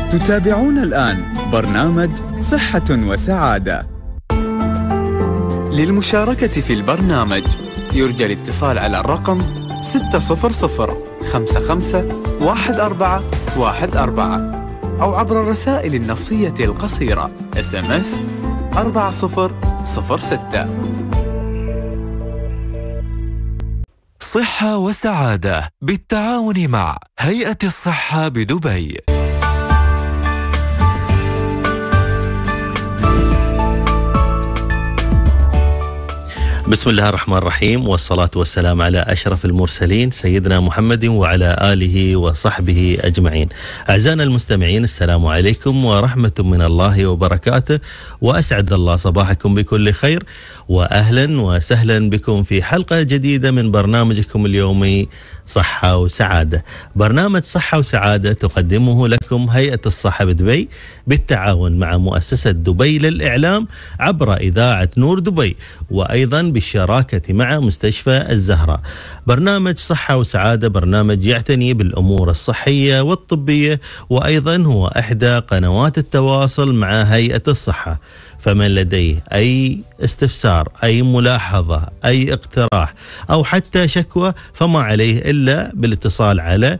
تتابعون الآن برنامج صحة وسعادة. للمشاركة في البرنامج يرجى الاتصال على الرقم 600-55-1414 أو عبر الرسائل النصية القصيرة SMS 4006. صحة وسعادة بالتعاون مع هيئة الصحة بدبي. بسم الله الرحمن الرحيم، والصلاة والسلام على أشرف المرسلين سيدنا محمد وعلى آله وصحبه أجمعين. أعزائنا المستمعين، السلام عليكم ورحمة من الله وبركاته، وأسعد الله صباحكم بكل خير، وأهلا وسهلا بكم في حلقة جديدة من برنامجكم اليومي صحة وسعادة. برنامج صحة وسعادة تقدمه لكم هيئة الصحة بدبي بالتعاون مع مؤسسة دبي للإعلام عبر إذاعة نور دبي، وأيضا بالشراكة مع مستشفى الزهراء. برنامج صحة وسعادة برنامج يعتني بالأمور الصحية والطبية، وأيضا هو إحدى قنوات التواصل مع هيئة الصحة. فمن لديه أي استفسار، أي ملاحظة، أي اقتراح أو حتى شكوى، فما عليه إلا بالاتصال على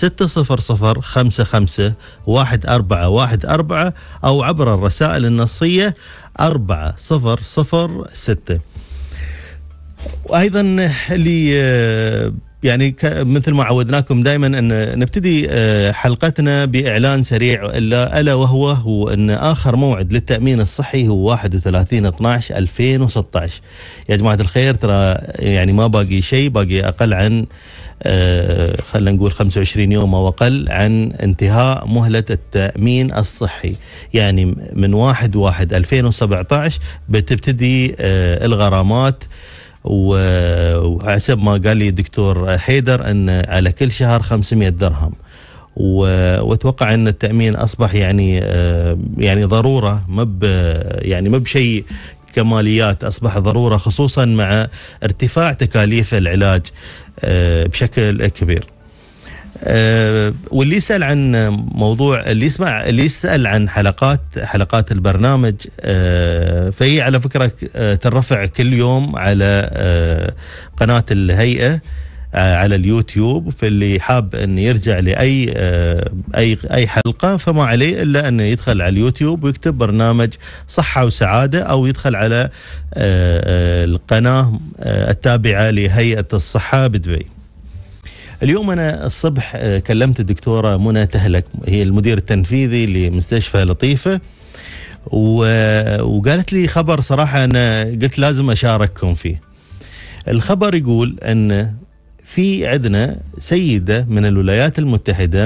600-55-1414 أو عبر الرسائل النصية 4006. وأيضا اللي يعني مثل ما عودناكم دائما أن نبتدي حلقتنا بإعلان سريع، ألا وهو أن آخر موعد للتأمين الصحي هو 31/12/2016. يا جماعة الخير، ترى يعني ما باقي شيء، باقي أقل عن خلينا نقول 25 يوم أو أقل عن انتهاء مهلة التأمين الصحي. يعني من 1/1/2017 بتبتدي الغرامات، وحسب ما قال لي الدكتور حيدر أن على كل شهر 500 درهم. واتوقع أن التأمين أصبح يعني ضرورة، يعني ما بشيء كماليات، أصبح ضرورة خصوصا مع ارتفاع تكاليف العلاج بشكل كبير. واللي يسأل عن موضوع، اللي يسأل عن حلقات البرنامج، فهي على فكرة ترفع كل يوم على قناة الهيئة على اليوتيوب. فاللي حاب أن يرجع لأي أي حلقة فما عليه إلا أن يدخل على اليوتيوب ويكتب برنامج صحة وسعادة، أو يدخل على القناة التابعة لهيئة الصحة بدبي. اليوم أنا الصبح كلمت الدكتورة منى تهلك، هي المدير التنفيذي لمستشفى لطيفة، وقالت لي خبر صراحة أنا قلت لازم أشارككم فيه. الخبر يقول أن في عندنا سيدة من الولايات المتحدة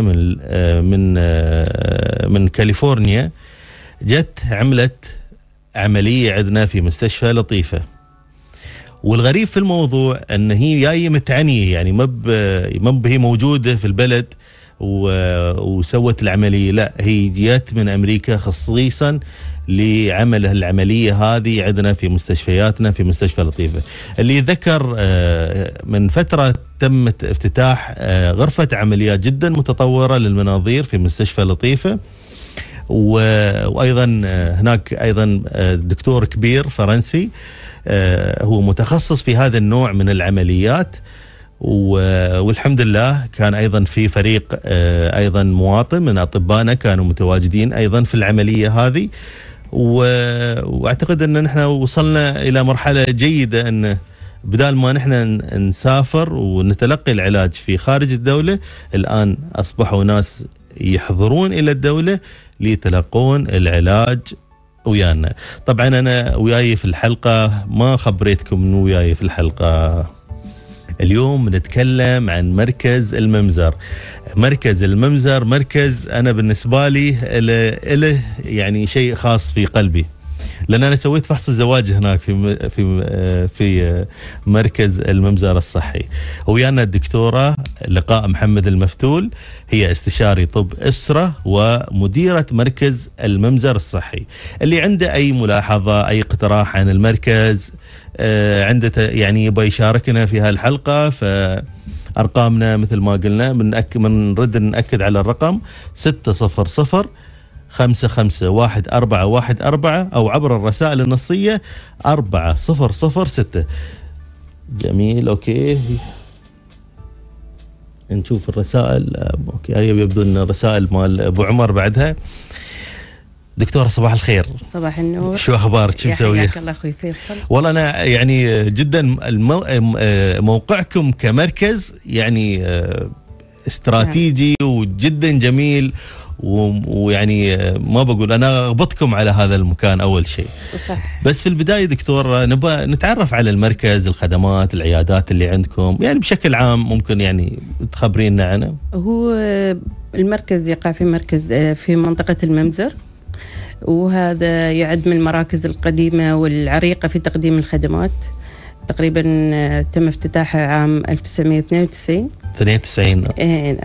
من كاليفورنيا، جت عملت عملية عندنا في مستشفى لطيفة. والغريب في الموضوع أن هي جاية متعنية، يعني ما هي موجودة في البلد وسوت العملية، لا هي جت من أمريكا خصيصا لعمل العملية هذه عندنا في مستشفياتنا في مستشفى لطيفة. اللي ذكر من فترة تم افتتاح غرفة عمليات جدا متطورة للمناظير في مستشفى لطيفة، وأيضا هناك أيضا دكتور كبير فرنسي هو متخصص في هذا النوع من العمليات. والحمد لله كان أيضا في فريق أيضا مواطن من أطبائنا كانوا متواجدين أيضا في العملية هذه. واعتقد أن نحن وصلنا إلى مرحلة جيدة، أن بدال ما نحن نسافر ونتلقي العلاج في خارج الدولة، الآن أصبحوا ناس يحضرون إلى الدولة ليتلقون العلاج ويانا. طبعا أنا وياي في الحلقة، ما خبريتكم أنه وياي في الحلقة اليوم نتكلم عن مركز الممزر. مركز الممزر مركز أنا بالنسبة لي له يعني شيء خاص في قلبي، لأن أنا سويت فحص الزواج هناك في مركز الممزر الصحي. ويانا الدكتورة لقاء محمد المفتول، هي استشاري طب أسرة ومديرة مركز الممزر الصحي. اللي عنده أي ملاحظة، أي اقتراح عن المركز، عنده يعني يبغى يشاركنا في هالحلقة، فأرقامنا مثل ما قلنا بنرد نأكد على الرقم 600 551414 أو عبر الرسائل النصية 4006. جميل، أوكي، نشوف الرسائل. أوكي، هي يبدو أن رسائل مال أبو عمر بعدها. دكتورة صباح الخير. صباح النور. شو أخبارك؟ شو مسوية؟ حياك الله أخوي فيصل. والله أنا يعني جدا موقعكم كمركز يعني استراتيجي وجدا جميل، ويعني ما بقول أنا أغبطكم على هذا المكان أول شيء. صح. بس في البداية دكتور نبغى نتعرف على المركز، الخدمات، العيادات اللي عندكم يعني بشكل عام، ممكن يعني تخبرينا عنه. هو المركز يقع في مركز في منطقة الممزر، وهذا يعد من المراكز القديمة والعريقة في تقديم الخدمات. تقريبا تم افتتاحه عام 1992. 92. نعم.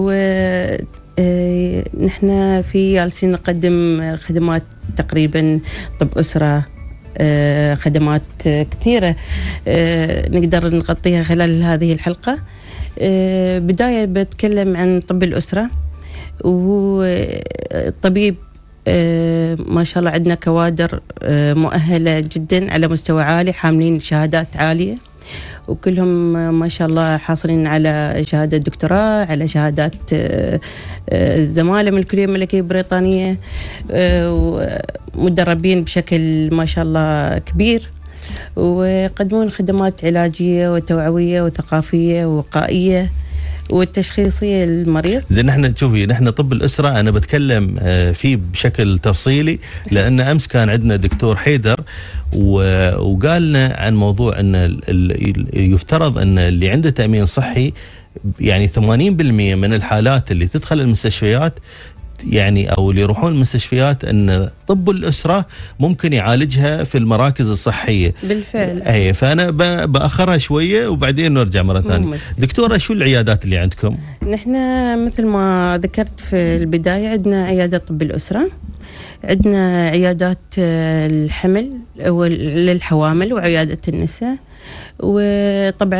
نحن في جالسين نقدم خدمات تقريبا طب أسرة، خدمات كثيرة نقدر نغطيها خلال هذه الحلقة. بداية بتكلم عن طب الأسرة، وهو طبيب ما شاء الله عندنا كوادر مؤهلة جدا على مستوى عالي، حاملين شهادات عالية، وكلهم ما شاء الله حاصلين على شهادة دكتوراه، على شهادات الزمالة من الكلية الملكية البريطانية، ومدربين بشكل ما شاء الله كبير، ويقدمون خدمات علاجية وتوعوية وثقافية ووقائية والتشخيصية للمريض. زين، نحن شوفي، نحن طب الأسرة أنا بتكلم فيه بشكل تفصيلي، لأن أمس كان عندنا دكتور حيدر وقالنا عن موضوع أن يفترض أن اللي عنده تأمين صحي يعني 80% من الحالات اللي تدخل المستشفيات يعني أو اللي يروحون المستشفيات أن طب الأسرة ممكن يعالجها في المراكز الصحية. بالفعل. أي، فأنا بأخرها شوية وبعدين نرجع مرة ثانية. دكتورة، شو العيادات اللي عندكم؟ نحن مثل ما ذكرت في البداية عندنا عيادة طب الأسرة، عندنا عيادات الحمل للحوامل وعيادة النساء، وطبعا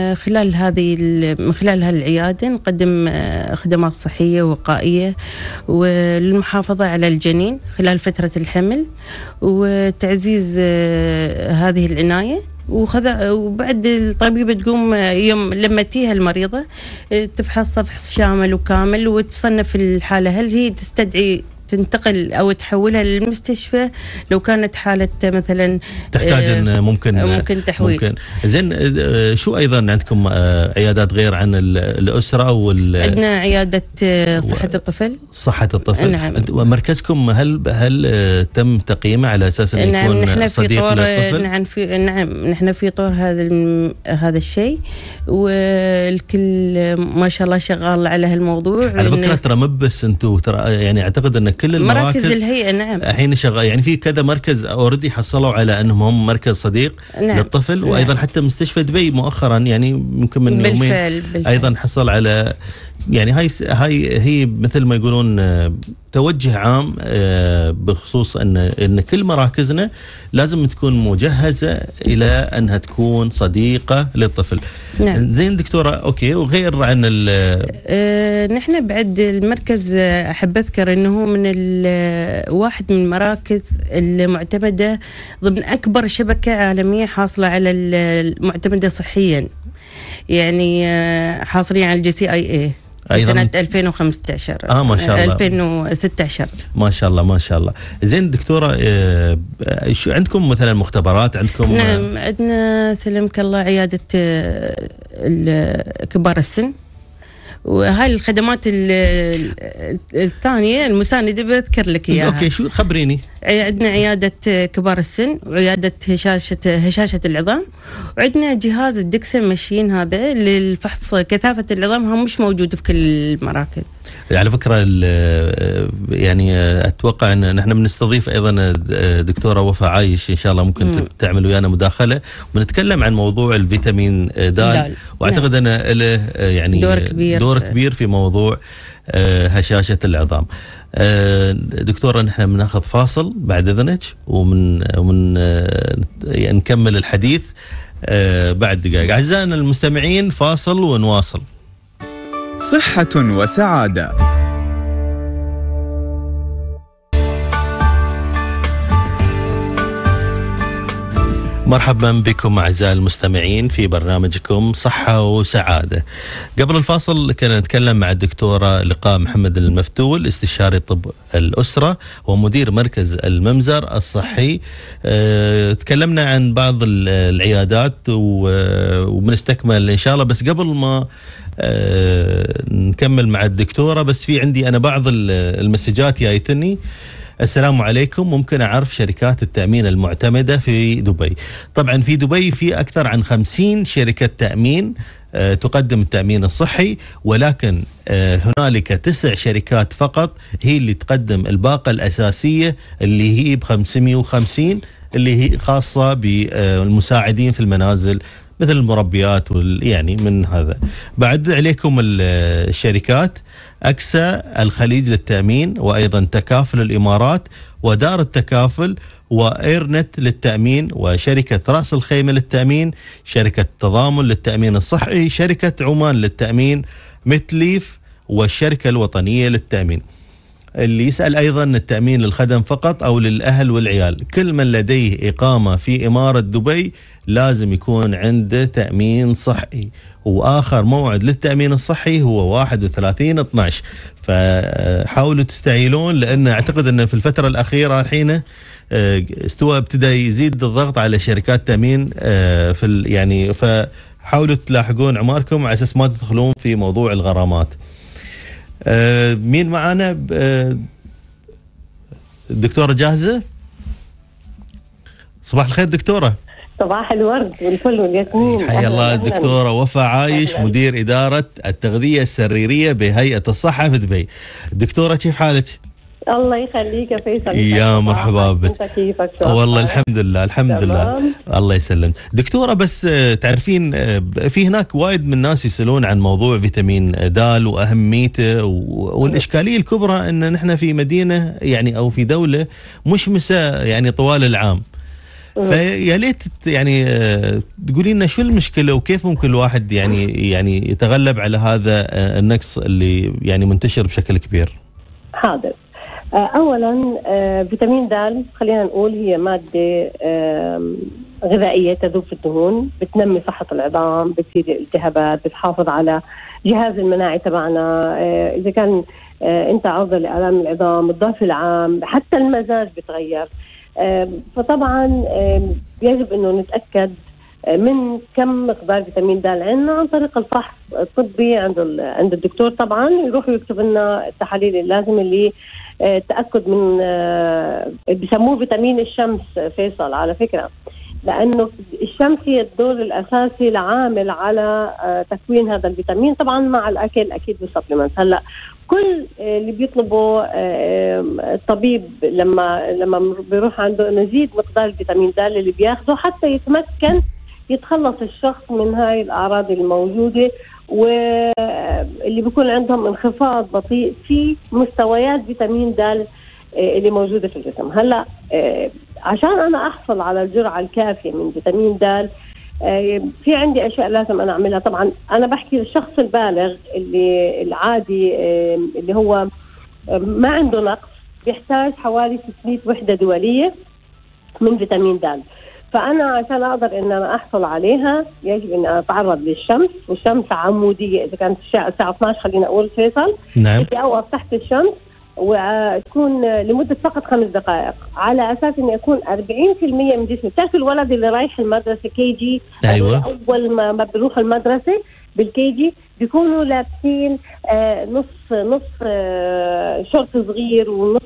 من خلال هالعيادة نقدم خدمات صحية ووقائية وللمحافظة على الجنين خلال فترة الحمل وتعزيز هذه العناية. وبعد الطبيبة تقوم يوم لما تيها المريضة تفحص فحص شامل وكامل وتصنف الحالة، هل هي تستدعي تنتقل أو تحولها للمستشفى لو كانت حالة مثلا تحتاج أن ممكن تحويل. ممكن. زين، شو أيضا عندكم عيادات غير عن الأسرة عندنا عيادة صحة الطفل. صحة الطفل. نعم. مركزكم هل تم تقييمه على أساس أن يكون نحن صديق للطفل؟ نعم، نحن في طور هذا الشيء، والكل ما شاء الله شغال على هالموضوع. على فكرة ترى مبس أنتوا ترى يعني أعتقد أن كل المراكز الهيئة نعم الحين شغال، يعني في كذا مركز اوريدي حصلوا على انهم هم مركز صديق نعم. للطفل. نعم. وايضا حتى مستشفى دبي مؤخرا يعني يمكن من يومين بالفعل. ايضا حصل على، يعني هي مثل ما يقولون توجه عام بخصوص ان كل مراكزنا لازم تكون مجهزه الى انها تكون صديقه للطفل. نعم. زين دكتوره، اوكي، وغير عن نحن بعد المركز احب اذكر انه من واحد من المراكز المعتمده ضمن اكبر شبكه عالميه حاصله على المعتمده صحيا، يعني حاصلين على الGCIA سنة 2015 ما شاء الله 2016 ما شاء الله ما شاء الله. زين دكتورة، شو عندكم مثلا مختبرات عندكم؟ نعم، عندنا سلمك الله عيادة كبار السن، وهاي الخدمات الثانية المساندة بذكر لك إياها. أوكي، شو خبريني. عندنا عيادة كبار السن وعيادة هشاشة العظام، وعندنا جهاز الدكسن ماشين هذا للفحص كثافة العظام، هم مش موجود في كل المراكز. على فكرة يعني أتوقع أن نحن بنستضيف أيضا دكتورة وفاء عايش إن شاء الله ممكن تعمل ويانا مداخلة ونتكلم عن موضوع الفيتامين د، وأعتقد أنه له يعني دور كبير في موضوع هشاشة العظام. دكتورة، نحن بناخذ فاصل بعد إذنك ومن يعني نكمل الحديث بعد دقائق. أعزائنا المستمعين، فاصل ونواصل. صحة وسعادة. مرحبا بكم أعزائي المستمعين في برنامجكم صحة وسعادة. قبل الفاصل كنا نتكلم مع الدكتورة لقاء محمد المفتول، استشاري طب الأسرة ومدير مركز الممزر الصحي. تكلمنا عن بعض العيادات وبنستكمل إن شاء الله، بس قبل ما نكمل مع الدكتورة بس في عندي أنا بعض المسجات جايتني. السلام عليكم، ممكن أعرف شركات التأمين المعتمدة في دبي؟ طبعا في دبي في أكثر عن 50 شركة تأمين تقدم التأمين الصحي، ولكن هنالك 9 شركات فقط هي اللي تقدم الباقة الأساسية اللي هي ب550، اللي هي خاصة بالمساعدين في المنازل مثل المربيات يعني من هذا. بعد عليكم الشركات أكسا الخليج للتأمين، وأيضا تكافل الإمارات، ودار التكافل، وإيرنت للتأمين، وشركة رأس الخيمة للتأمين، شركة تضامن للتأمين الصحي، شركة عمان للتأمين، متليف، والشركة الوطنية للتأمين. اللي يسأل أيضا التأمين للخدم فقط أو للأهل والعيال. كل من لديه إقامة في إمارة دبي لازم يكون عنده تأمين صحي، وآخر موعد للتأمين الصحي هو 31/12. فحاولوا تستعيلون، لأن أعتقد أن في الفترة الأخيرة الحين ابتدى يزيد الضغط على شركات تأمين يعني فحاولوا تلاحقون عماركم على أساس ما تدخلون في موضوع الغرامات. مين معانا؟ الدكتورة جاهزة؟ صباح الخير دكتورة. صباح الورد والفل والياسمين. حيا الله الدكتورة وفاء عايش، مدير إدارة التغذية السريرية بهيئة الصحة في دبي. دكتورة كيف حالك؟ الله يخليك يا فيصل. يا مرحبا بك. انت كيفك؟ والله الحمد لله الحمد لله. الله يسلم. دكتورة بس تعرفين في هناك وايد من الناس يسألون عن موضوع فيتامين د وأهميته، والإشكالية الكبرى أن نحن في مدينة يعني أو في دولة مشمسة يعني طوال العام. فيا ليت يعني تقولي لنا شو المشكلة وكيف ممكن الواحد يعني يتغلب على هذا النقص اللي يعني منتشر بشكل كبير. حاضر. اولا فيتامين د خلينا نقول هي ماده غذائيه تذوب في الدهون، بتنمي صحه العظام، بتزيد الالتهابات، بتحافظ على جهاز المناعي تبعنا. اذا كان انت عرضه لآلام العظام، الضعف العام، حتى المزاج بتغير. فطبعا يجب انه نتاكد من كم مقدار فيتامين د عندنا عن طريق الفحص الطبي عند الدكتور. طبعا يروح يكتب لنا التحاليل اللازمه اللي تاكد من بسموه فيتامين الشمس فيصل على فكره، لانه الشمس هي الدور الاساسي العامل على تكوين هذا الفيتامين، طبعا مع الاكل اكيد بالسبلمنت. هلا كل اللي بيطلبه الطبيب لما بيروح عنده انه يزيد مقدار الفيتامين د اللي بياخده حتى يتمكن يتخلص الشخص من هاي الاعراض الموجوده، واللي بيكون عندهم انخفاض بطيء في مستويات فيتامين د اللي موجوده في الجسم. هلا عشان انا احصل على الجرعه الكافيه من فيتامين د في عندي اشياء لازم انا اعملها. طبعا انا بحكي للشخص البالغ اللي العادي اللي هو ما عنده نقص، بيحتاج حوالي 600 وحده دوليه من فيتامين د. فانا عشان اقدر ان انا احصل عليها يجب ان اتعرض للشمس، والشمس عموديه. اذا كانت الساعه 12 خلينا اقول فيصل، نعم، بدي اوقف تحت الشمس وتكون لمده فقط 5 دقائق، على اساس اني اكون 40% من جسمي. بتعرف الولد اللي رايح المدرسه KG، ايوه، اول ما بيروح المدرسه بالKG بيكونوا لابسين نص شورت صغير، ونص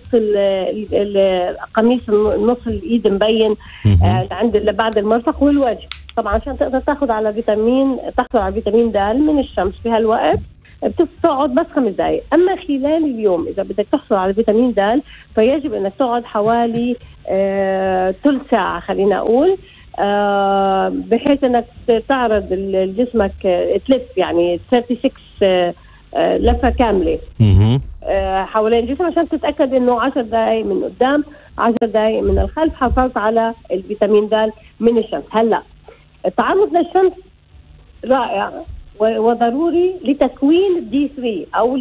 القميص نص الايد مبين عند بعد المرفق والوجه. طبعا عشان تقدر تحصل على فيتامين د من الشمس في هالوقت بتقعد بس 5 دقائق. اما خلال اليوم اذا بدك تحصل على فيتامين د فيجب انك تقعد حوالي ثلث ساعه خلينا اقول، بحيث انك تعرض جسمك تلف يعني 36 لفه كامله حوالين الجسم، عشان تتاكد انه 10 دقائق من قدام 10 دقائق من الخلف حصلت على الفيتامين د من الشمس. هلا التعرض للشمس رائع وضروري لتكوين الدي 3 او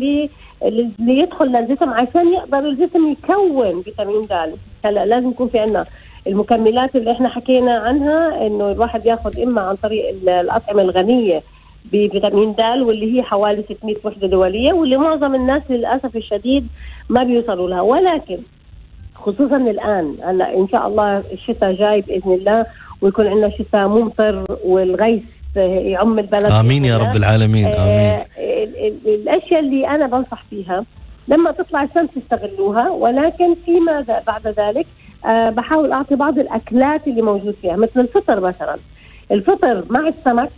ليدخل للجسم عشان يقدر الجسم يكون فيتامين د. هلا لازم يكون في عندنا المكملات اللي احنا حكينا عنها انه الواحد ياخذ اما عن طريق الاطعمه الغنيه بفيتامين د واللي هي حوالي 600 وحده دوليه، واللي معظم الناس للاسف الشديد ما بيوصلوا لها. ولكن خصوصا الان هلا ان شاء الله الشتاء جاي باذن الله، ويكون عندنا شتاء ممطر والغيث يعم البلد. امين يا رب العالمين. امين. الاشياء اللي انا بنصح فيها لما تطلع الشمس استغلوها، ولكن فيما بعد ذلك بحاول اعطي بعض الاكلات اللي موجود فيها، مثل الفطر مثلا. الفطر مع السمك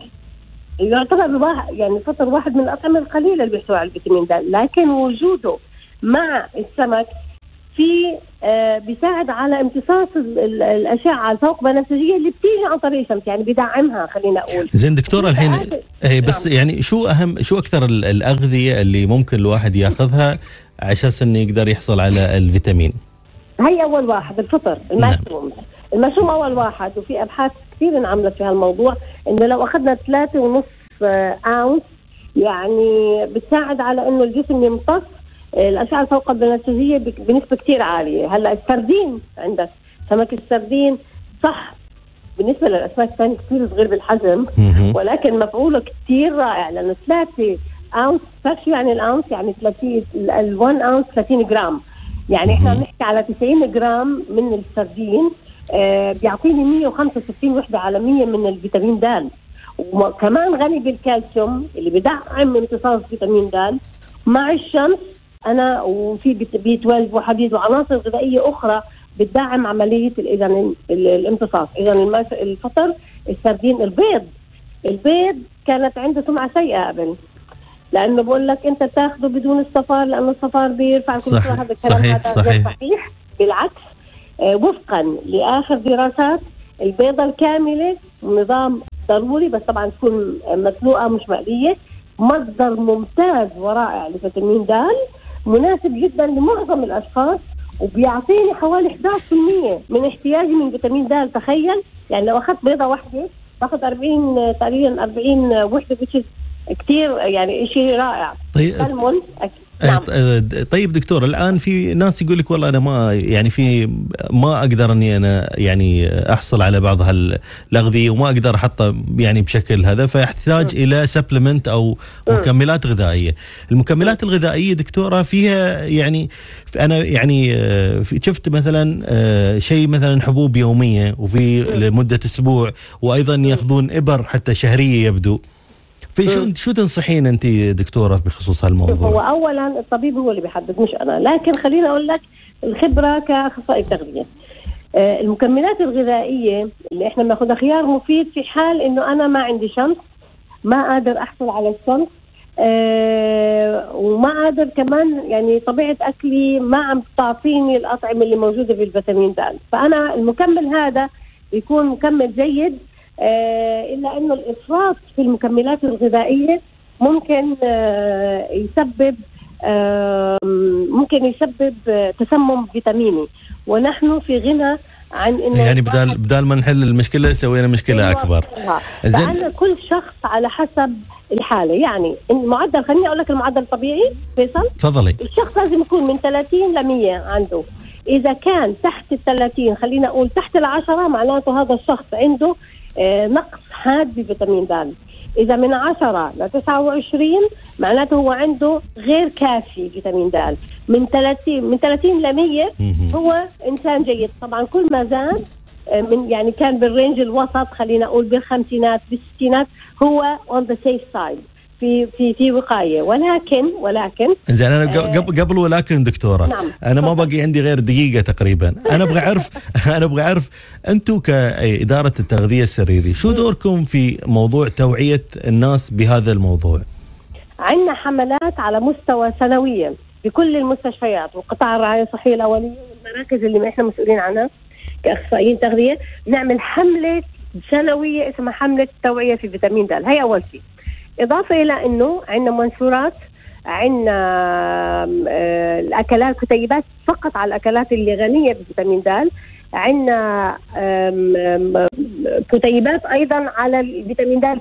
يعتبر يعني الفطر واحد من الاطعمه القليله اللي بيحتوي على الفيتامين د، لكن وجوده مع السمك في بيساعد على امتصاص الاشعه الفوق بنفسجيه اللي بتيجي عن طريق الشمس، يعني بدعمها. خلينا اقول زين دكتوره الحين بس يعني شو اكثر الاغذيه اللي ممكن الواحد ياخذها عشان انه يقدر يحصل على الفيتامين؟ هي اول واحد الفطر، المشروم. المشروم اول واحد، وفي ابحاث كثير انعملت في هالموضوع انه لو اخذنا 3.5 اونس يعني بتساعد على انه الجسم يمتص الاشعه الفوق البنفسجيه بنسبه كثير عاليه. هلا السردين، عندك سمك السردين صح بالنسبه للاسماك الثانيه كثير صغير بالحجم، ولكن مفعوله كثير رائع، لانه 3 اونس شو يعني الاونس؟ يعني 1 اونس 30 جرام، يعني احنا بنحكي على 90 جرام من السردين بيعطيني 165 وحده عالميه من الفيتامين د، وكمان غني بالكالسيوم اللي بدعم امتصاص فيتامين د مع الشمس. انا وفي بي 12 وحديد وعناصر غذائيه اخرى بتدعم عمليه الامتصاص. اذا الفطر، السردين، البيض كانت عنده سمعه سيئه قبل، لانه بقول لك انت تاخذه بدون الصفار، لانه الصفار بيرفع الكوليسترول. هذا الكلام هذا غير صحيح، بالعكس. وفقا لاخر دراسات البيضه الكامله نظام ضروري، بس طبعا تكون مسلوقه مش مقليه، مصدر ممتاز ورائع لفيتامين د، مناسب جدا لمعظم الاشخاص، وبيعطيني حوالي 11% من احتياجي من فيتامين د. تخيل يعني لو اخذت بيضه واحده باخذ 40 وحده، كثير يعني شيء رائع. طيب دكتور، الان في ناس يقول لك والله انا ما اقدر اني انا يعني احصل على بعض هالاغذيه وما اقدر احطها يعني بشكل هذا، فيحتاج الى سبلمنت او مكملات غذائيه. المكملات الغذائيه دكتوره فيها يعني انا يعني شفت مثلا شيء مثلا حبوب يوميه وفي لمده اسبوع، وايضا ياخذون ابر حتى شهريه يبدو. في شو تنصحين انت دكتوره بخصوص هالموضوع؟ هو اولا الطبيب هو اللي بيحدد مش انا، لكن خليني اقول لك الخبره كاخصائي تغذيه. المكملات الغذائيه اللي احنا بناخذها خيار مفيد في حال انه انا ما عندي شمس، ما قادر احصل على الشمس، وما قادر كمان يعني طبيعه اكلي ما عم تعطيني الاطعمه اللي موجوده في الفيتامين د. فانا المكمل هذا يكون مكمل جيد، إلا أنه الإفراط في المكملات الغذائية ممكن يسبب تسمم فيتاميني، ونحن في غنى عن إنه يعني بدال ما نحل المشكلة سوينا مشكلة أكبر. لأن كل شخص على حسب الحالة. يعني المعدل، خليني أقول لك المعدل الطبيعي فيصل. تفضلي. الشخص لازم يكون من 30 ل 100 عنده. إذا كان تحت 30، خلينا أقول تحت 10، معناته هذا الشخص عنده نقص حاد بفيتامين د. إذا من 10 ل 29 معناته هو عنده غير كافي فيتامين د. من 30 ل 100 هو إنسان جيد. طبعا كل ما زاد من يعني كان بالرينج الوسط، خلينا أقول بالخمسينات بالستينات، هو on the safe side، في وقايه. ولكن زين انا قبل ولكن دكتوره، نعم. انا ما باقي عندي غير دقيقه تقريبا. انا ابغى اعرف انتم كاداره التغذيه السريري شو دوركم في موضوع توعيه الناس بهذا الموضوع؟ عندنا حملات على مستوى سنويا بكل المستشفيات وقطاع الرعايه الصحيه الاوليه والمراكز اللي احنا مسؤولين عنها كاخصائيين تغذيه. نعمل حمله سنويه اسمها حمله توعيه في فيتامين د. هي اول شيء. إضافة إلى أنه عندنا منشورات، عندنا الأكلات، كتيبات فقط على الأكلات اللي غنية بفيتامين د. عندنا كتيبات أيضا على الفيتامين د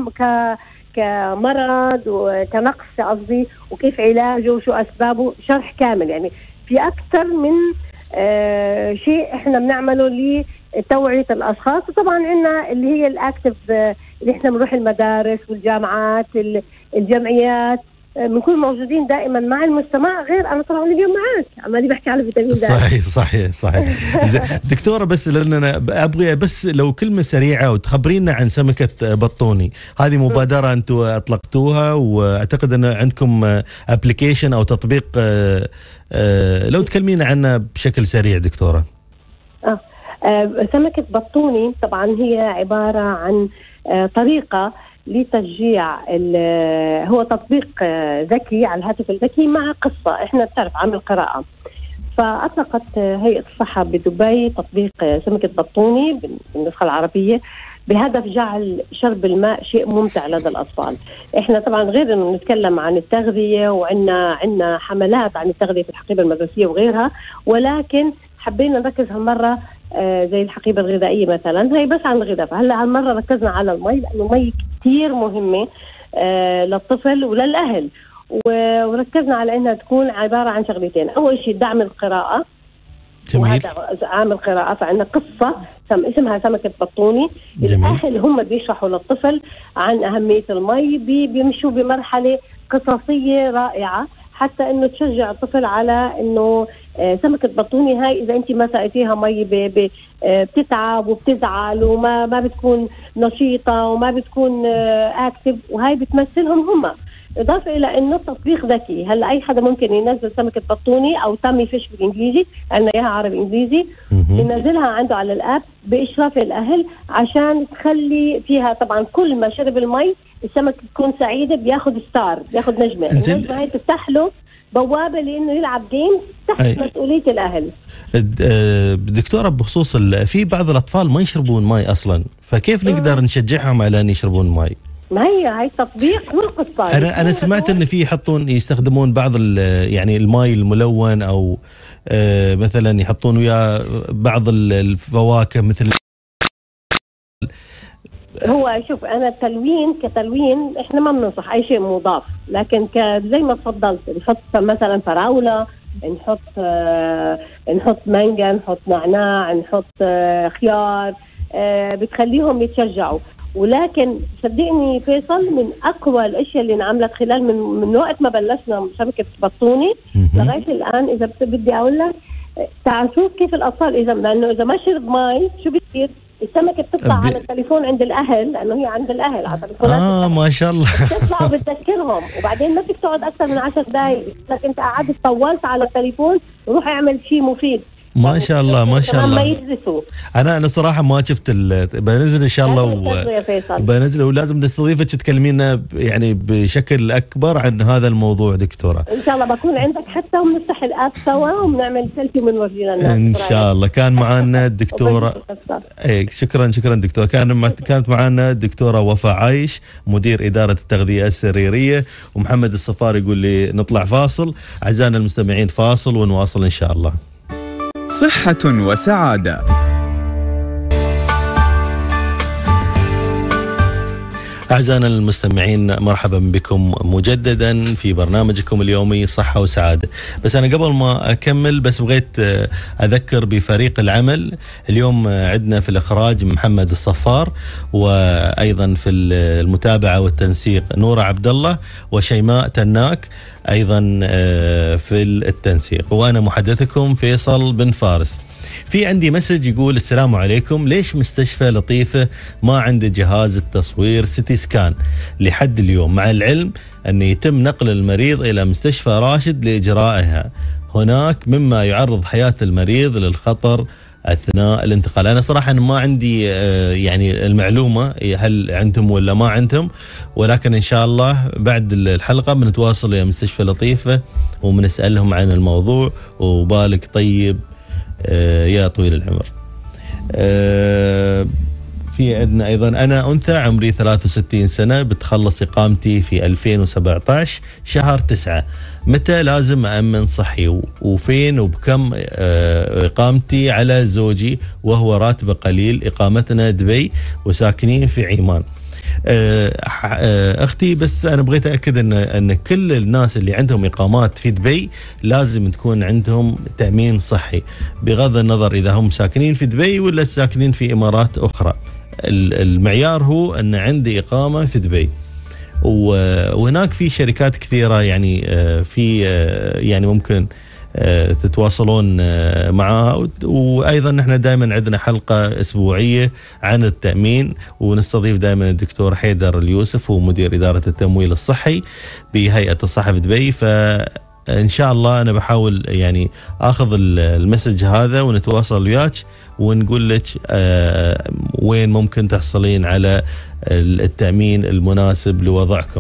كمرض وكنقص قصدي، وكيف علاجه وشو أسبابه، شرح كامل. يعني في أكثر من شيء احنا بنعمله لتوعية الاشخاص. وطبعا عندنا اللي هي الاكتف، اللي احنا بنروح المدارس والجامعات، الجمعيات، بنكون موجودين دائما مع المجتمع. غير انا طبعا اليوم معك عمالي بحكي على فيتامين د. صحيح. دكتورة، بس لأننا أبغي بس لو كلمة سريعة وتخبرينا عن سمكة بطوني. هذه مبادرة أنتم أطلقتوها، وأعتقد أن عندكم أبليكيشن أو تطبيق، لو تكلمينا عنه بشكل سريع دكتورة. سمكة بطوني طبعا هي عبارة عن طريقة لتشجيع. هو تطبيق ذكي على الهاتف الذكي مع قصة. احنا بتعرف عامل قراءة، فأطلقت هيئة الصحة بدبي تطبيق سمكة بطوني بالنسخة العربية بهدف جعل شرب الماء شيء ممتع لدى الأطفال. احنا طبعا غير انه نتكلم عن التغذية، وعندنا حملات عن التغذية في الحقيبة المدرسية وغيرها، ولكن حبينا نركز هالمرة زي الحقيبة الغذائية مثلا، هي بس عن الغذاء. فهلا هالمرة ركزنا على المي، لأنه المي كتير مهمة للطفل وللأهل، وركزنا على أنها تكون عبارة عن شغلتين. أول شيء دعم القراءة، وهذا عامل قراءة. فعندنا قصة اسمها سمكة بطوني. الأهل هم بيشرحوا للطفل عن أهمية المي، بيمشوا بمرحلة قصصية رائعة حتى انه تشجع الطفل على انه سمكة بطوني هاي اذا انت ما سقيتيها مي بتتعب وبتزعل وما بتكون نشيطة وما بتكون اكتف، وهاي بتمثلهم هم. اضافة الى انه تطبيق ذكي. هلا اي حدا ممكن ينزل سمكة بطوني او تامي فيش بالانجليزي، عندنا اياها عربي انجليزي، ينزلها عنده على الاب باشراف الاهل، عشان تخلي فيها طبعا كل ما شرب المي السمك تكون سعيدة، بياخذ ستار، بياخذ نجمة. النجمة هاي تفتح له بوابة لانه يلعب جيمز تحت مسؤولية الاهل. دكتورة، بخصوص في بعض الاطفال ما يشربون مي اصلا، فكيف نقدر نشجعهم على ان يشربون مي؟ ما هي تطبيق والقصة. انا سمعت ان في يستخدمون بعض يعني الماء الملون، او مثلا يحطون وياه بعض الفواكه مثل. هو شوف، انا كتلوين احنا ما بننصح اي شيء مضاف، لكن زي ما تفضلت نحط مثلا فراولة، نحط مانجا، نحط نعناع، نحط خيار، بتخليهم يتشجعوا. ولكن صدقني فيصل، من اقوى الاشياء اللي انعملت خلال من وقت ما بلشنا سمكة بطوني لغايه الان، اذا بدي اقول لك تعال شوف كيف الاطفال لانه اذا ما شرب مي شو بتصير؟ السمكة بتطلع على التليفون عند الأهل، لأنه هي عند الأهل على التليفونات. ما شاء الله. بتطلع وبتذكرهم، وبعدين ما فيك تقعد أكثر من 10 دقائق، لكن أنت قعدت طولت على التليفون، روح اعمل شيء مفيد. ما شاء الله ما شاء الله. ما يدرسوا. انا صراحه ما شفت بنزل ان شاء الله بنزل، ولازم نستضيفك تكلمينا يعني بشكل اكبر عن هذا الموضوع دكتوره. ان شاء الله بكون عندك حتى، وبنفتح الاب سوا وبنعمل سيلفي وبنورجينا الناس ان شاء الله. كان معنا الدكتوره شكرا دكتوره. كانت معنا الدكتوره وفاء عايش، مدير اداره التغذيه السريريه، ومحمد الصفار يقول لي نطلع فاصل. اعزائنا المستمعين فاصل ونواصل ان شاء الله. صحة وسعادة. أعزائنا المستمعين، مرحبا بكم مجددا في برنامجكم اليومي صحة وسعادة. بس أنا قبل ما أكمل بس بغيت أذكر بفريق العمل. اليوم عندنا في الإخراج محمد الصفار، وأيضا في المتابعة والتنسيق نورة عبد الله وشيماء تناك أيضا في التنسيق، وأنا محدثكم فيصل بن فارس. في عندي مسج يقول السلام عليكم، ليش مستشفى لطيفة ما عنده جهاز التصوير سيتي سكان لحد اليوم، مع العلم أن يتم نقل المريض إلى مستشفى راشد لإجرائها هناك، مما يعرض حياة المريض للخطر أثناء الانتقال. أنا صراحة ما عندي يعني المعلومة هل عندهم ولا ما عندهم، ولكن إن شاء الله بعد الحلقة بنتواصل إلى مستشفى لطيفة وبنسألهم عن الموضوع. وبالك طيب يا طويل العمر. في عندنا أيضا أنا أنثى عمري 63 سنة، بتخلص إقامتي في 2017 شهر 9، متى لازم أأمن صحي وفين وبكم إقامتي على زوجي وهو راتبه قليل، إقامتنا دبي وساكنين في عمان. اختي، بس انا بغيت اكد ان كل الناس اللي عندهم اقامات في دبي لازم تكون عندهم تامين صحي، بغض النظر اذا هم ساكنين في دبي ولا ساكنين في امارات اخرى. المعيار هو ان عندي اقامه في دبي، وهناك في شركات كثيره يعني في يعني ممكن تتواصلون معها. وايضا نحن دائما عندنا حلقه اسبوعيه عن التامين، ونستضيف دائما الدكتور حيدر اليوسف، هو مدير اداره التمويل الصحي بهيئه الصحه في دبي. فان شاء الله انا بحاول يعني اخذ المسج هذا ونتواصل وياك ونقول لك وين ممكن تحصلين على التامين المناسب لوضعكم.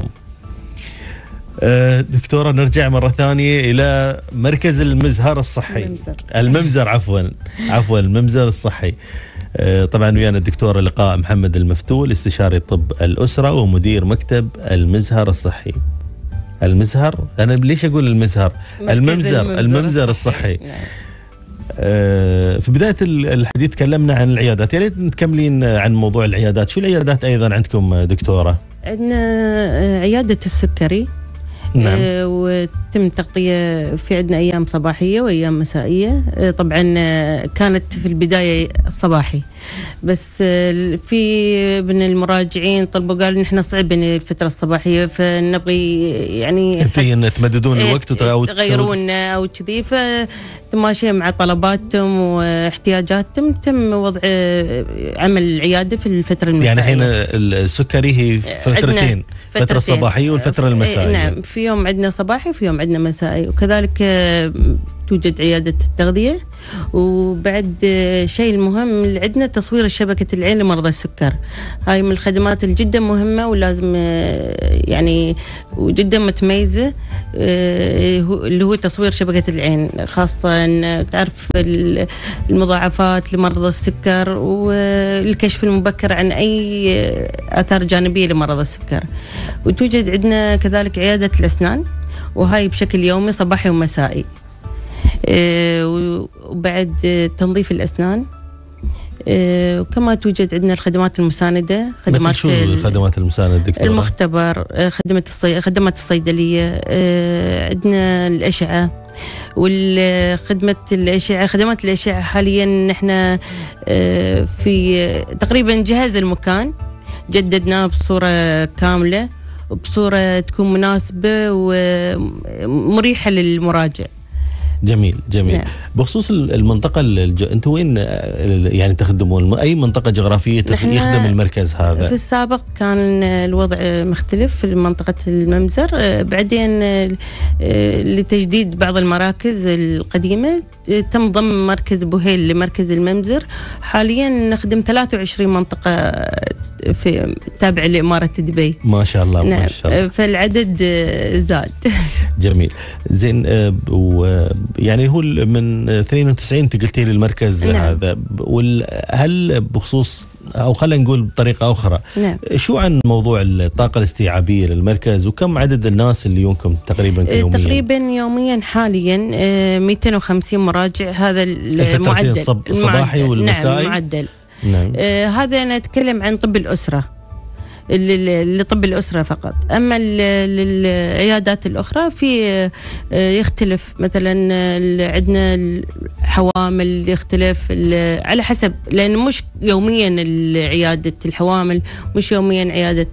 دكتورة، نرجع مرة ثانية إلى مركز المزهر الصحي. الممزر عفوا الممزر الصحي. طبعا ويانا الدكتورة لقاء محمد المفتول، استشاري طب الأسرة ومدير مكتب المزهر الصحي. المزهر، أنا ليش أقول المزهر؟ الممزر الصحي. في بداية الحديث تكلمنا عن العيادات، يا ريت نكملين عن موضوع العيادات. شو العيادات أيضا عندكم دكتورة؟ عندنا عيادة السكري. نعم. وتم تغطية في عندنا أيام صباحية وأيام مسائية. طبعا كانت في البداية صباحي، بس في من المراجعين طلبوا قالوا نحن صعب الفترة الصباحية، فنبغي يعني انتي تمددون الوقت تغيرون أو كذي، فتماشي مع طلباتهم واحتياجاتهم تم وضع عمل العيادة في الفترة المسائية. يعني الحين السكري هي فترتين، فترة صباحية والفترة المسائية. نعم، في يوم عندنا صباحي وفي يوم عندنا مسائي، وكذلك توجد عيادة التغذية. وبعد شيء المهم اللي عندنا تصوير شبكة العين لمرضى السكر. هاي من الخدمات الجدا مهمة ولازم يعني وجدا متميزة، اللي هو تصوير شبكة العين، خاصة تعرف المضاعفات لمرضى السكر والكشف المبكر عن أي آثار جانبية لمرضى السكر. وتوجد عندنا كذلك عيادة الأسنان، وهاي بشكل يومي صباحي ومسائي. وبعد تنظيف الأسنان. وكما توجد عندنا الخدمات المساندة، خدمات شو الخدمات المساندة دكتورة؟ المختبر، خدمات الصيدلية، عندنا الأشعة والخدمة الأشعة. خدمات الأشعة حاليا نحن في تقريبا جهاز المكان جددناه بصورة كاملة وبصورة تكون مناسبة ومريحة للمراجع. جميل. نعم. بخصوص المنطقة انتوا وين يعني تخدمون؟ اي منطقة جغرافية يخدم المركز هذا؟ في السابق كان الوضع مختلف في منطقة الممزر، بعدين لتجديد بعض المراكز القديمة تم ضم مركز بوهيل لمركز الممزر. حاليا نخدم 23 منطقة في تابع لإمارة دبي. ما شاء الله. نعم. ما شاء الله. فالعدد زاد. جميل. زين. يعني هو من 92 انت قلتي لي المركز. نعم. هذا هل بخصوص او خلينا نقول بطريقه اخرى. نعم. شو عن موضوع الطاقه الاستيعابيه للمركز، وكم عدد الناس اللي يمكن تقريبا يوميا؟ تقريبا يوميا حاليا 250 مراجع. هذا المعدل الصباحي والمسائي. نعم، المعدل. نعم. هذا أنا أتكلم عن طب الأسرة، لطب الأسرة فقط. أما العيادات الأخرى في يختلف، مثلا عندنا الحوامل يختلف على حسب، لأن مش يوميا عيادة الحوامل، مش يوميا عيادة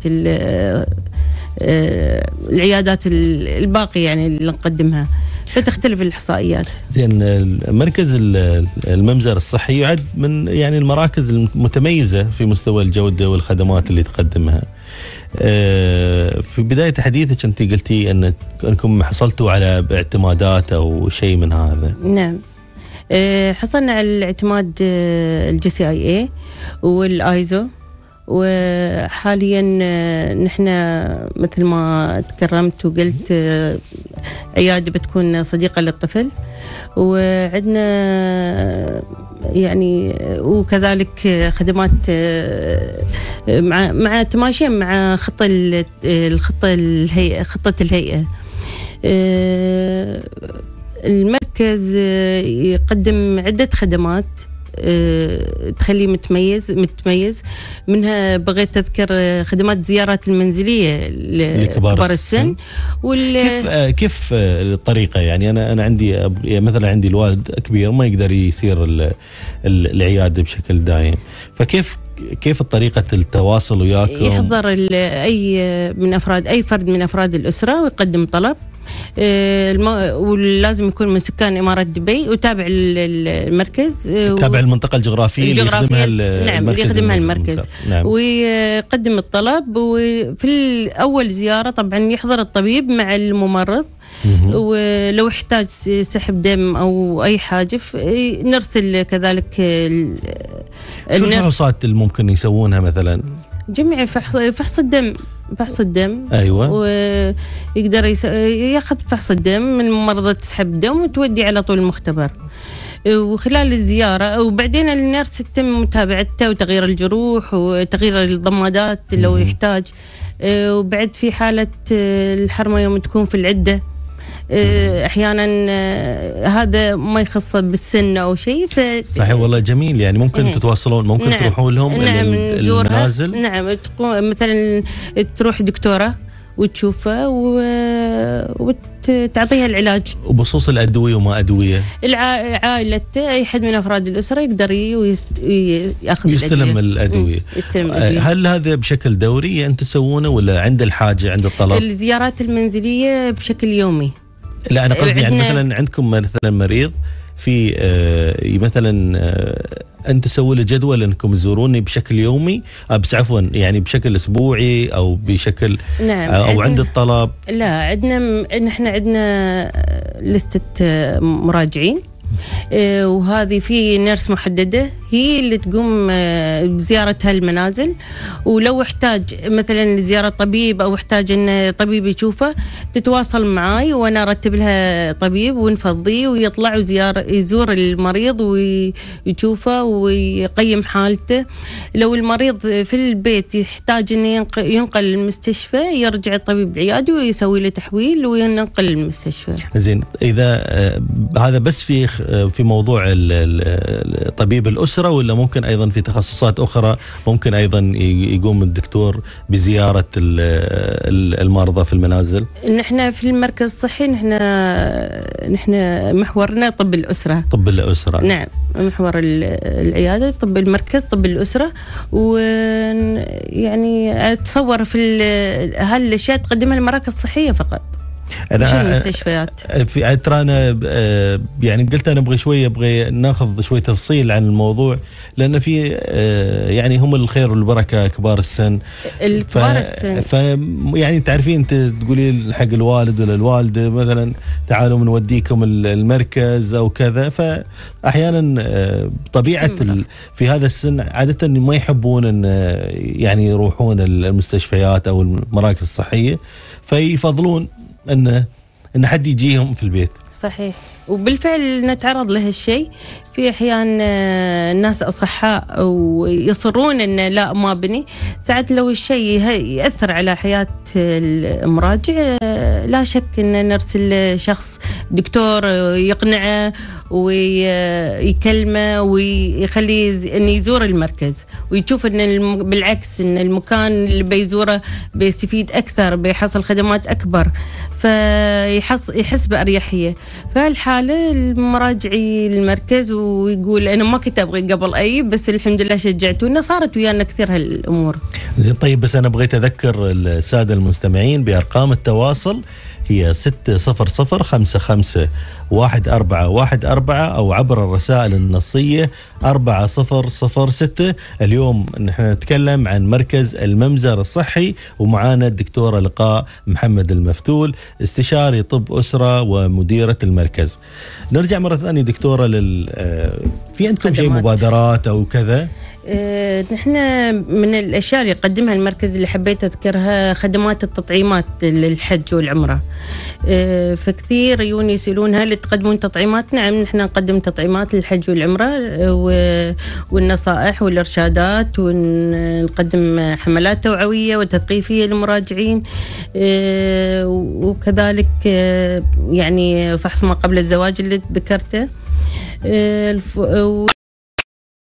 العيادات الباقية يعني اللي نقدمها، فتختلف الإحصائيات. زين. مركز الممزر الصحي يعد من يعني المراكز المتميزة في مستوى الجودة والخدمات اللي تقدمها. في بداية حديثك أنت قلتي أنكم حصلتوا على اعتمادات أو شيء من هذا. نعم. حصلنا على الاعتماد الGCIA والآيزو، وحاليا نحن مثل ما تكرمت وقلت عيادة بتكون صديقة للطفل، وعندنا يعني وكذلك خدمات مع تماشيا مع خطة الهيئة. المركز يقدم عدة خدمات تخليه متميز. منها بغيت أذكر خدمات زيارات المنزلية لكبار السن. كيف الطريقة؟ يعني أنا عندي مثلا عندي الوالد كبير ما يقدر يصير العيادة بشكل دائم، كيف الطريقة التواصل وياكم؟ يحضر أي فرد من أفراد الأسرة ويقدم طلب، ولازم يكون من سكان إمارة دبي وتابع المركز، تابع المنطقة الجغرافية اللي يخدمها المركز. نعم. ويقدم الطلب، وفي أول زيارة طبعا يحضر الطبيب مع الممرض، ولو احتاج سحب دم أو أي حاجة نرسل كذلك. شو الفحوصات اللي ممكن يسوونها مثلا؟ جميع فحص الدم. أيوة. ويقدر ياخذ فحص الدم من الممرضة، تسحب دم وتودي على طول المختبر. وخلال الزيارة وبعدين النيرس تتم متابعته وتغيير الجروح وتغيير الضمادات لو يحتاج. وبعد في حالة الحرمة يوم تكون في العدة احيانا هذا ما يخص بالسن او شيء. صحيح والله جميل. يعني ممكن تتواصلون، ممكن تروحون لهم المنازل. نعم، مثلا تروح دكتورة وتشوفها وتعطيها العلاج. وبخصوص الأدوية وما أدوية، عائلة أي حد من أفراد الأسرة يقدر يستلم الأدوية. هل هذا بشكل دوري أنت تسوونه ولا عند الحاجة عند الطلب؟ الزيارات المنزلية بشكل يومي. لا أنا قصدي يعني مثلا عندكم مثلا مريض في مثلا أنت تسوي له جدول أنكم تزوروني بشكل يومي، بس عفوا يعني بشكل أسبوعي أو بشكل نعم أو عند الطلب؟ لا، نحن عندنا لستة مراجعين، وهذه في نيرس محددة هي اللي تقوم بزيارة هالمنازل. ولو احتاج مثلا زيارة طبيب أو احتاج أن طبيب يشوفه تتواصل معاي وأنا أرتب لها طبيب ونفضيه ويطلع يزور المريض ويشوفه ويقيم حالته. لو المريض في البيت يحتاج أن ينقل المستشفى يرجع الطبيب العيادي ويسوي له تحويل وينقل المستشفى. زين، إذا هذا بس في موضوع طبيب الأسرة، ولا ممكن أيضا في تخصصات أخرى ممكن أيضا يقوم الدكتور بزيارة المرضى في المنازل؟ نحن في المركز الصحي نحن محورنا طب الأسرة. طب الأسرة، نعم، محور العيادة طب المركز طب الأسرة. ويعني أتصور في هالأشياء تقدمها المراكز الصحية فقط، مش المستشفيات. في ترى أنا يعني قلت أنا أبغى ناخذ شوي تفصيل عن الموضوع، لأن في يعني هم الخير والبركة كبار السن. يعني تعرفين أنت تقولي حق الوالد ولا الوالدة مثلا تعالوا بنوديكم المركز أو كذا، فأحيانا طبيعة في هذا السن عادة ما يحبون أن يعني يروحون المستشفيات أو المراكز الصحية، فيفضلون أن حد يجيهم في البيت. صحيح، وبالفعل نتعرض لهالشيء في أحيان. الناس أصحاء ويصرون أن لا ما بني، ساعات لو الشيء يأثر على حياة المراجع لا شك أن نرسل شخص دكتور يقنعه ويكلمه ويخليه أن يزور المركز ويشوف أن بالعكس أن المكان اللي بيزوره بيستفيد أكثر، بيحصل خدمات أكبر، فيحس بأريحية. فالحالة المراجعي المركز ويقول أنا ما كنت أبغي قبل بس الحمد لله شجعتونا، صارت ويانا كثير هالأمور. زين، طيب بس أنا بغيت أذكر السادة المستمعين بأرقام التواصل، هي 600551414 أو عبر الرسائل النصية 4006. اليوم نحن نتكلم عن مركز الممزر الصحي، ومعانا الدكتورة لقاء محمد المفتول، استشاري طب أسرة ومديرة المركز. نرجع مرة ثانية دكتورة في عندكم شيء مبادرات أو كذا؟ نحن من الأشياء اللي يقدمها المركز اللي حبيت أذكرها خدمات التطعيمات للحج والعمرة. فكثير يسألون هل تقدمون تطعيمات؟ نعم، نحن نقدم تطعيمات للحج والعمرة والنصائح والإرشادات، ونقدم حملات توعوية وتثقيفية للمراجعين، وكذلك يعني فحص ما قبل الزواج اللي ذكرته.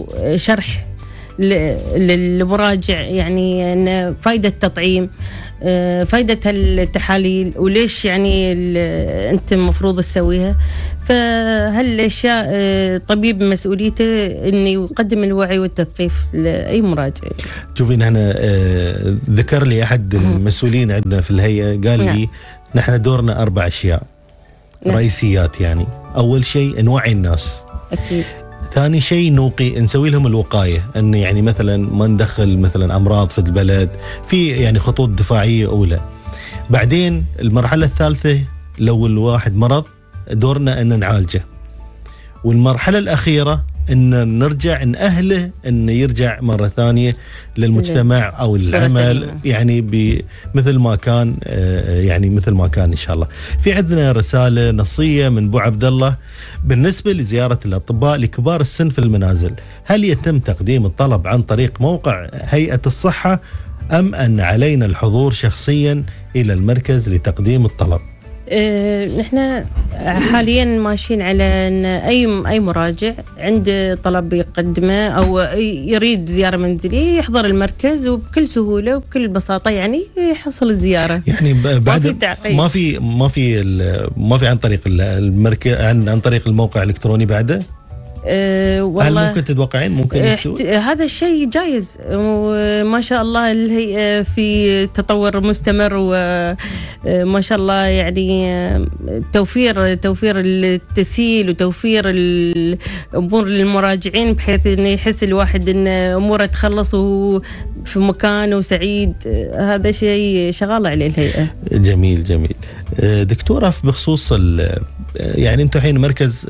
شرح للمراجع، يعني أن فائدة التطعيم، فائدة التحاليل، وليش يعني أنت المفروض تسويها. فهالأشياء طبيب مسؤوليته أن يقدم الوعي والتثقيف لأي مراجع. شوفين احنا ذكر لي أحد المسؤولين عندنا في الهيئة قال لي نحن دورنا 4 أشياء رئيسيات. يعني أول شيء نوعي الناس، أكيد. ثاني شيء نسوي لهم الوقاية، أن يعني مثلا ما ندخل مثلا أمراض في البلد، في يعني خطوط دفاعية أولى. بعدين المرحلة الثالثة لو الواحد مرض دورنا أن نعالجه، والمرحلة الأخيرة أن نرجع نأهله أن يرجع مرة ثانية للمجتمع أو العمل، يعني مثل ما كان، يعني مثل ما كان إن شاء الله. في عندنا رسالة نصية من أبو عبد الله بالنسبة لزيارة الأطباء لكبار السن في المنازل، هل يتم تقديم الطلب عن طريق موقع هيئة الصحة أم أن علينا الحضور شخصيا إلى المركز لتقديم الطلب؟ نحن حاليا ماشيين على أن أي مراجع عنده طلب يقدمه أو يريد زيارة منزلية يحضر المركز وبكل سهولة وبكل بساطة يعني يحصل الزيارة. يعني بعد ما في عن طريق المركز، عن طريق الموقع الإلكتروني بعده. هل ممكن تتوقعين ممكن هذا الشيء جايز؟ وما شاء الله الهيئة في تطور مستمر، وما شاء الله يعني توفير التسهيل وتوفير الأمور للمراجعين بحيث أنه يحس الواحد أن أموره تخلص في مكان وسعيد. هذا شيء شغال عليه الهيئة. جميل جميل. دكتورة بخصوص يعني أنتم الحين مركز،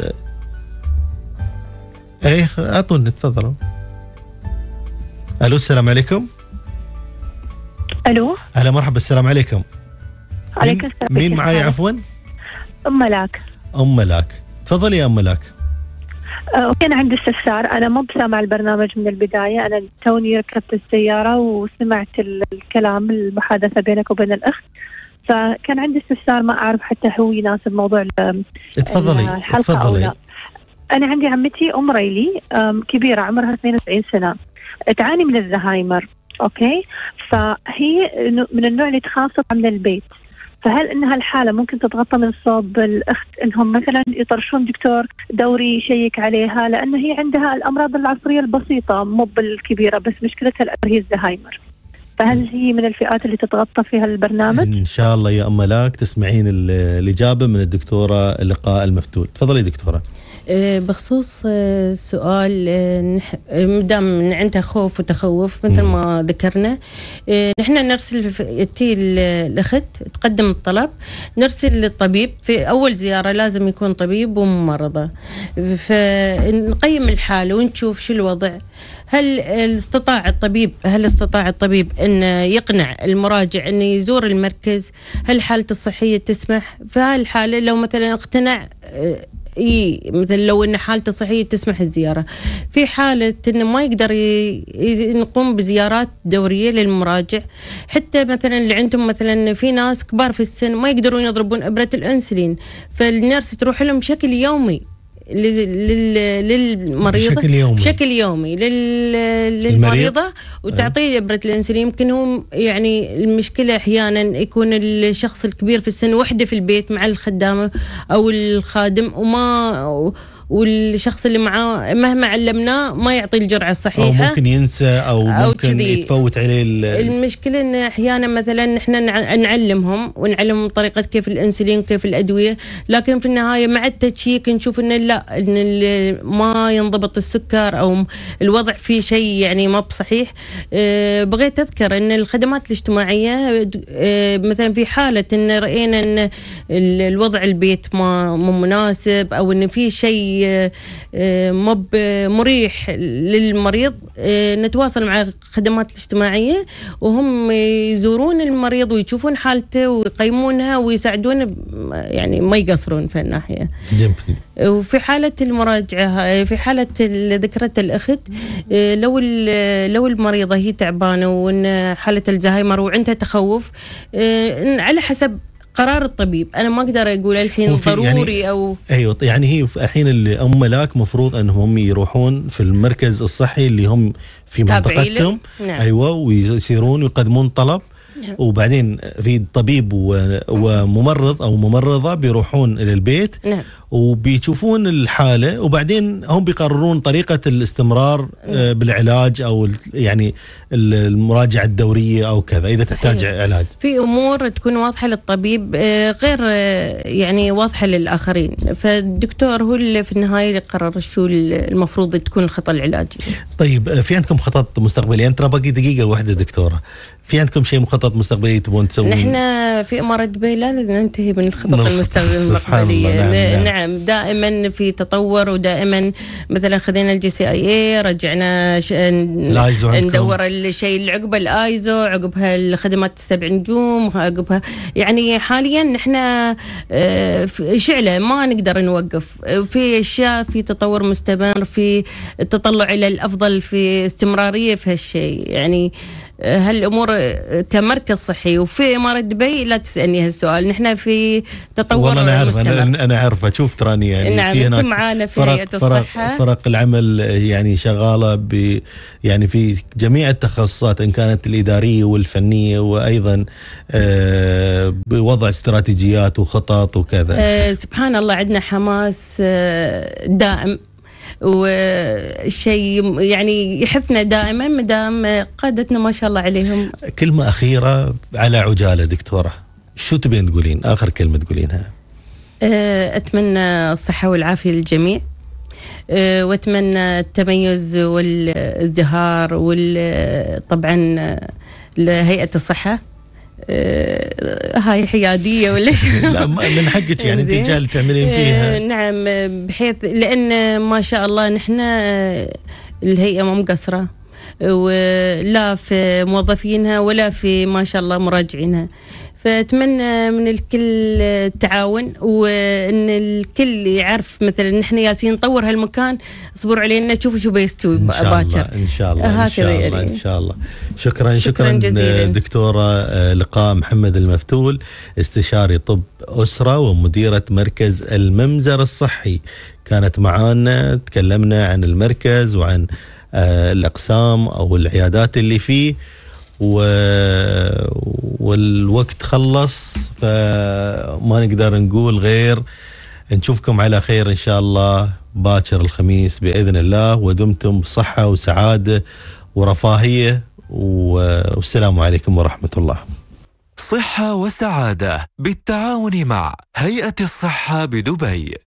ايه اعطوني تفضلوا. الو السلام عليكم. الو اهلا مرحبا، السلام عليكم. عليك السلام. مين معاي عفوا؟ ام ملاك. ام ملاك، تفضلي يا ام ملاك. كان عندي استفسار، انا مو بسامع البرنامج من البدايه، انا توني ركبت السياره وسمعت الكلام المحادثه بينك وبين الاخت، فكان عندي استفسار ما اعرف حتى هو يناسب موضوع تفضلي الحلقه او لا. أنا عندي عمتي أم ريلي كبيرة عمرها 92 سنة، تعاني من الزهايمر، أوكي؟ فهي من النوع اللي تخاف تطلع من البيت، فهل إنها الحالة ممكن تتغطى من صوب الأخت إنهم مثلا يطرشون دكتور دوري يشيك عليها، لأن هي عندها الأمراض العصرية البسيطة مو بالكبيرة، بس مشكلتها الأكبر هي الزهايمر، فهل هي من الفئات اللي تتغطى فيها البرنامج؟ إن شاء الله يا أم ملاك تسمعين الإجابة من الدكتورة اللقاء المفتول. تفضلي دكتورة. بخصوص السؤال، مدام عندها خوف وتخوف مثل ما ذكرنا، نحن نرسل الأخت تقدم الطلب، نرسل للطبيب في أول زيارة، لازم يكون طبيب وممرضة، فنقيم الحالة ونشوف شو الوضع. هل استطاع الطبيب أن يقنع المراجع أن يزور المركز؟ هل حالته الصحية تسمح؟ فهالحالة لو مثلا اقتنع، مثل لو ان حالته صحيه تسمح الزياره. في حاله انه ما يقدر نقوم بزيارات دوريه للمراجع، حتى مثلا اللي عندهم مثلا في ناس كبار في السن ما يقدرون يضربون ابره الانسولين، فالنيرس تروح لهم بشكل يومي للمريضة بشكل يومي للمريضة وتعطيه إبرة الأنسولين. يمكن هم يعني المشكلة أحيانا يكون الشخص الكبير في السن وحده في البيت مع الخدامة أو الخادم، والشخص اللي معاه مهما علمناه ما يعطي الجرعة الصحيحة، أو ممكن ينسى أو ممكن يتفوت عليه المشكلة إن أحيانا مثلا نحن نعلمهم طريقة كيف الأنسولين كيف الأدوية، لكن في النهاية مع التشيك نشوف إن لا، إن ما ينضبط السكر أو الوضع فيه شيء يعني ما بصحيح. بغيت أذكر إن الخدمات الاجتماعية مثلا في حالة إن رأينا إن الوضع البيت ما مناسب أو إن في شيء مو مريح للمريض، نتواصل مع الخدمات الاجتماعية وهم يزورون المريض ويشوفون حالته ويقيمونها ويساعدون، يعني ما يقصرون في الناحية. وفي حالة المراجعة، في حالة ذكرت الأخت، لو المريضة هي تعبانة وإن حالة الزهايمر وعندها تخوف، على حسب قرار الطبيب. انا ما اقدر اقول الحين ضروري يعني او ايوه، يعني هي الحين اللي هم ملاك مفروض انهم يروحون في المركز الصحي اللي هم في منطقتهم. نعم. ايوه، ويسيرون ويقدمون طلب. نعم. وبعدين في طبيب وممرض او ممرضه بيروحون الى البيت. نعم. وبيشوفون الحاله، وبعدين هم بيقررون طريقه الاستمرار بالعلاج او يعني المراجعه الدوريه او كذا اذا صحيح. تحتاج علاج. في امور تكون واضحه للطبيب غير يعني واضحه للاخرين، فالدكتور هو اللي في النهايه يقرر شو المفروض تكون الخطه العلاجيه. طيب، في عندكم خطط مستقبليه؟ انت باقي دقيقه واحده دكتوره، في عندكم مخطط مستقبلي تبون تسوون؟ نحن في إمارة دبي لا ننتهي من الخطط المستقبلية. نعم، دائما في تطور، ودائما مثلا خذينا الGCIA، رجعنا ندور الشيء اللي عقبه الآيزو، عقبها الخدمات ال7 نجوم، عقبها يعني حاليا نحن شعلة ما نقدر نوقف، في أشياء في تطور مستمر، في التطلع إلى الأفضل، في استمرارية في هالشيء. يعني هالامور كمركز صحي وفي اماره دبي لا تسالني هالسؤال، نحن في تطور مستمر. انا عارفه، شوف تراني يعني نعم، في هناك معانا في هيئه الصحه فرق العمل يعني شغاله يعني في جميع التخصصات، ان كانت الاداريه والفنيه، وايضا بوضع استراتيجيات وخطط وكذا. سبحان الله، عندنا حماس دائم، والشيء يعني يحثنا دائما مدام قادتنا ما شاء الله عليهم. كلمة أخيرة على عجالة دكتورة، شو تبين تقولين؟ آخر كلمة تقولينها. أتمنى الصحة والعافية للجميع، وأتمنى التميز والازدهار طبعا لهيئة الصحة. هاي حيادية ولا شو؟ لا، من حقك يعني انت جاي تعملين فيها. نعم، بحيث لأن ما شاء الله نحن الهيئة ما مقصرة، ولا في موظفينها ولا في ما شاء الله مراجعينها، فأتمنى من الكل التعاون، وأن الكل يعرف مثلا نحن جالسين نطور هالمكان، اصبروا علينا تشوفوا شو بيستوي باكر إن شاء الله. هكذا يعني. إن شاء الله. شكرا جزيلا دكتورة لقاء محمد المفتول، استشاري طب أسرة ومديرة مركز الممزر الصحي، كانت معانا، تكلمنا عن المركز وعن الأقسام أو العيادات اللي فيه، والوقت خلص، فما نقدر نقول غير نشوفكم على خير إن شاء الله باكر الخميس بإذن الله، ودمتم بصحة وسعادة ورفاهية، والسلام عليكم ورحمة الله. صحة وسعادة بالتعاون مع هيئة الصحة بدبي.